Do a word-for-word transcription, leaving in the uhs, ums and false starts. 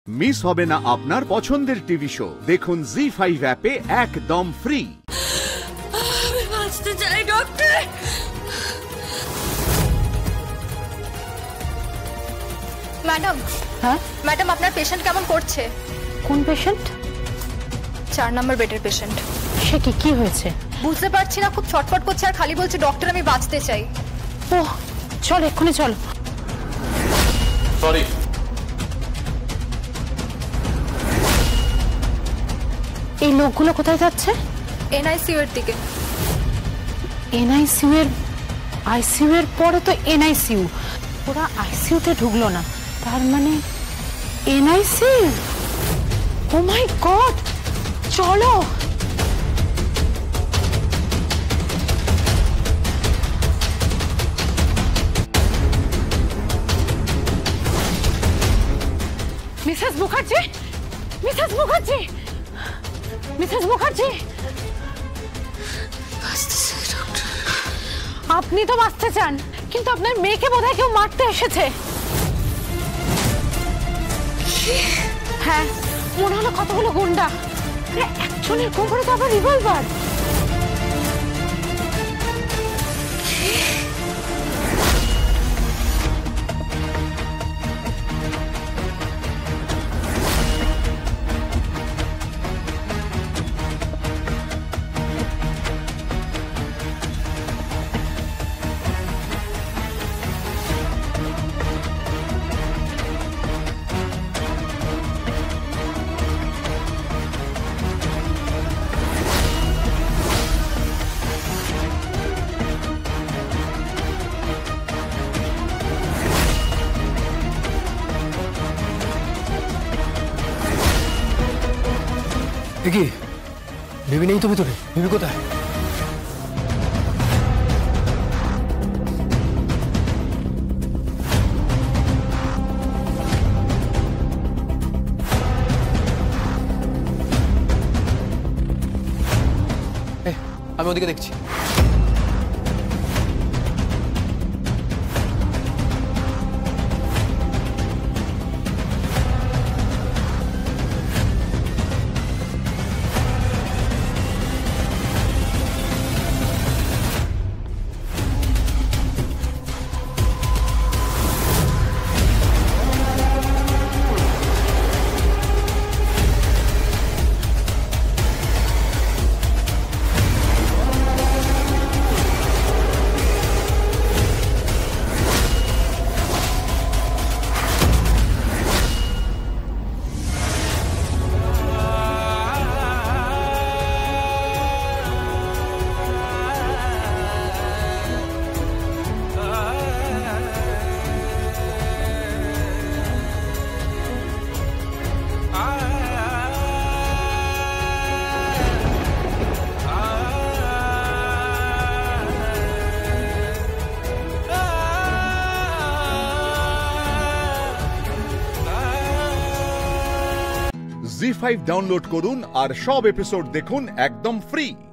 Miss হবে না আপনার পছন্দের টিভি শো। দেখুন জি ফাইভ অ্যাপে একদম ফ্রি। আমি বাঁচতে চাই ডক্টর। ম্যাডাম। হ্যাঁ ম্যাডাম, আপনার পেশেন্ট কেমন করছে? কোন পেশেন্ট? চার নম্বর বেডের পেশেন্ট। সে কি কি হয়েছে? বুঝতে পারছি না, খুব ছটফট করছে আর খালি বলছে ডক্টর আমি বাঁচতে চাই। ও চল এক্ষুনি চল। সরি। এই লোকগুলো কোথায় যাচ্ছে? এনআইসিইউ এর দিকে। এনআইসিইউ এর আইসিইউ এর পরে তো এনআইসিইউ, ওরা আইসিইউতে ঢুকলো না, তার মানে এনআইসিইউ। ও মাই গড, চলো। Mrs Mukherjee, Mrs Mukherjee, Mrs Mukherjee, আপনি তো বাঁচতে চান, কিন্তু আপনার মেয়েকে বোধহয় কেউ মারতে এসেছে। হ্যাঁ, মনে হলো কতগুলো গুন্ডা। একজনের কোমরে তো আবার রিভলভার। কি বেবি নেই তো ভিতরে? বেবি কোথায়? আমি ওদিকে দেখছি। জি ফাইভ ডাউনলোড করুন আর সব এপিসোড দেখুন একদম ফ্রি।